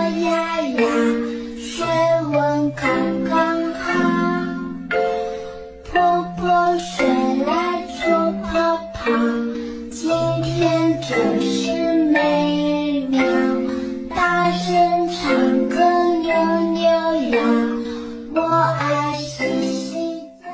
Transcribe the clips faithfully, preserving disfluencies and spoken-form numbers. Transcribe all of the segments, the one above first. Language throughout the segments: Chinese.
呀呀，水温刚刚好。婆婆睡来搓泡泡，今天真是美妙。大声唱歌扭扭腰，我爱洗洗澡。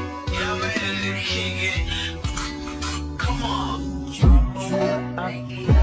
Come on.